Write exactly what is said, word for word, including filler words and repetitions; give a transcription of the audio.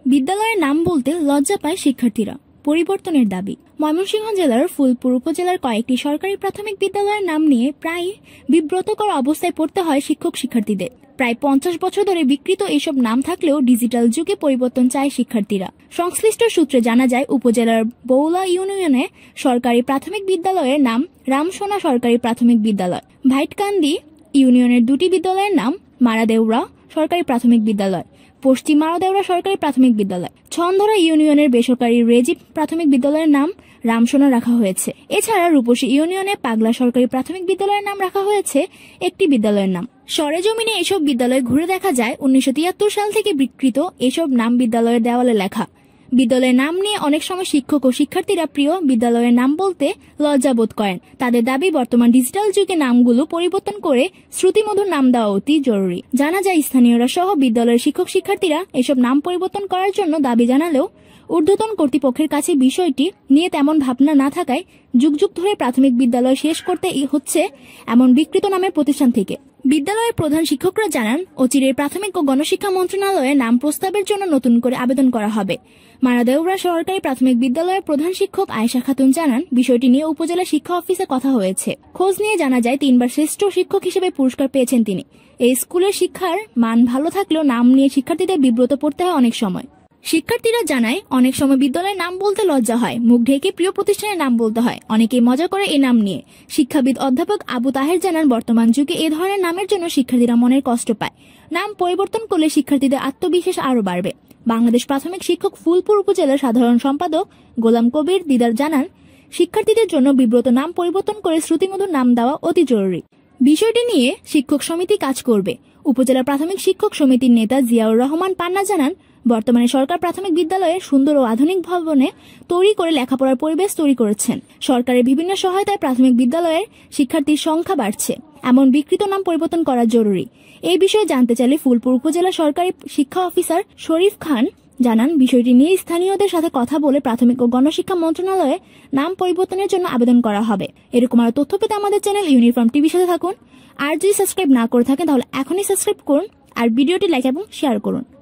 বিদ্যালয়ের নাম বলতে লজ্জা পায় শিক্ষার্থীরা, পরিবর্তনের দাবি। ময়মনসিংহ জেলার ফুলপুর উপজেলার কয়েকটি সরকারি প্রাথমিক বিদ্যালয়ের নাম নিয়ে প্রায় বিব্রতকর অবস্থায় পড়তে হয় শিক্ষক শিক্ষার্থীদের। প্রায় পঞ্চাশ বছর ধরে বিকৃত এইসব নাম থাকলেও ডিজিটাল যুগে পরিবর্তন চায় শিক্ষার্থীরা। সংশ্লিষ্ট সূত্রে জানা যায়, উপজেলার বৌলা ইউনিয়নে সরকারি প্রাথমিক বিদ্যালয়ের নাম রামসোনা সরকারি প্রাথমিক বিদ্যালয়। ভাইটকান্দি ইউনিয়নের দুটি বিদ্যালয়ের নাম মারাদেউরা সরকারি প্রাথমিক বিদ্যালয়, পশ্চিম মারাদেউরা সরকারি প্রাথমিক বিদ্যালয়। ছন্দরা ইউনিয়নের বেসরকারি রেজিব প্রাথমিক বিদ্যালয়ের নাম রামসোনা রাখা হয়েছে। এছাড়া রূপসী ইউনিয়নে পাগলা সরকারি প্রাথমিক বিদ্যালয়ের নাম রাখা হয়েছে একটি বিদ্যালয়ের নাম। সরেজমিনে এসব বিদ্যালয় ঘুরে দেখা যায় উনিশশো তিয়াত্তর সাল থেকে বিকৃত এসব নাম বিদ্যালয়ের দেওয়ালে লেখা। বিদ্যালয়ের নাম নিয়ে অনেক সময় শিক্ষক ও শিক্ষার্থীরা প্রিয় বিদ্যালয়ের নাম বলতে লজ্জাবোধ করেন। তাদের দাবি, বর্তমান ডিজিটাল যুগে নামগুলো পরিবর্তন করে শ্রুতিমধুর নাম দেওয়া অতি জরুরি। জানা যায়, স্থানীয়রা সহ বিদ্যালয়ের শিক্ষক শিক্ষার্থীরা এসব নাম পরিবর্তন করার জন্য দাবি জানালেও ঊর্ধ্বতন কর্তৃপক্ষের কাছে বিষয়টি নিয়ে তেমন ভাবনা না থাকায় যুগ যুগ ধরে প্রাথমিক বিদ্যালয় শেষ করতে হচ্ছে এমন বিকৃত নামের প্রতিষ্ঠান থেকে। বিদ্যালয়ের প্রধান শিক্ষকরা জানান, অচিরেই প্রাথমিক ও গণশিক্ষা মন্ত্রণালয়ে নাম প্রস্তাবের জন্য নতুন করে আবেদন করা হবে। মারাদেউরা সরকারি প্রাথমিক বিদ্যালয়ের প্রধান শিক্ষক আয়েশা খাতুন জানান, বিষয়টি নিয়ে উপজেলা শিক্ষা অফিসে কথা হয়েছে। খোঁজ নিয়ে জানা যায়, তিনবার শ্রেষ্ঠ শিক্ষক হিসেবে পুরস্কার পেয়েছেন তিনি। এই স্কুলের শিক্ষার মান ভালো থাকলেও নাম নিয়ে শিক্ষার্থীদের বিব্রত পড়তে হয় অনেক সময়। শিক্ষার্থীরা জানায়, অনেক সময় বিদ্যালয়ের নাম বলতে লজ্জা হয়, মুখ ঢেকে প্রিয় প্রতিষ্ঠানের নাম বলতে হয়। অনেকেই মজা করে এই নাম নিয়ে। শিক্ষাবিদ অধ্যাপক আবু তাহের জানান, বর্তমান যুগে এ ধরনের নামের জন্য শিক্ষার্থীরা মনের কষ্ট পায়। নাম পরিবর্তন করলে শিক্ষার্থীদের আত্মবিশ্বাস আরও বাড়বে। বাংলাদেশ প্রাথমিক শিক্ষক ফুলপুর উপজেলার সাধারণ সম্পাদক গোলাম কবির দিদার জানান, শিক্ষার্থীদের জন্য বিব্রত নাম পরিবর্তন করে শ্রুতিমধুর নাম দেওয়া অতি জরুরি। বিষয়টি নিয়ে শিক্ষক সমিতি কাজ করবে। উপজেলা প্রাথমিক শিক্ষক সমিতির নেতা জিয়াউর রহমান পান্না জানান, বর্তমানে সরকার প্রাথমিক বিদ্যালয়ে সুন্দর ও আধুনিক ভবনে তৈরি করে লেখাপড়ার পরিবেশ তৈরি করেছেন। সরকারের বিভিন্ন সহায়তায় প্রাথমিক বিদ্যালয়ের শিক্ষার্থীর সংখ্যা বাড়ছে। এমন বিকৃত নাম পরিবর্তন করা জরুরি। এই বিষয়ে জানতে চাইলে ফুলপুর উপজেলা সরকারি শিক্ষা অফিসার শরীফ খান জানান, বিষয়টি নিয়ে স্থানীয়দের সাথে কথা বলে প্রাথমিক ও গণশিক্ষা মন্ত্রণালয়ে নাম পরিবর্তনের জন্য আবেদন করা হবে। এরকম আরো তথ্য পেতে আমাদের চ্যানেল ইউনিফর্ম টিভির সাথে থাকুন। আর যদি সাবস্ক্রাইব না করে থাকেন তাহলে এখনই সাবস্ক্রাইব করুন আর ভিডিওটি লাইক এবং শেয়ার করুন।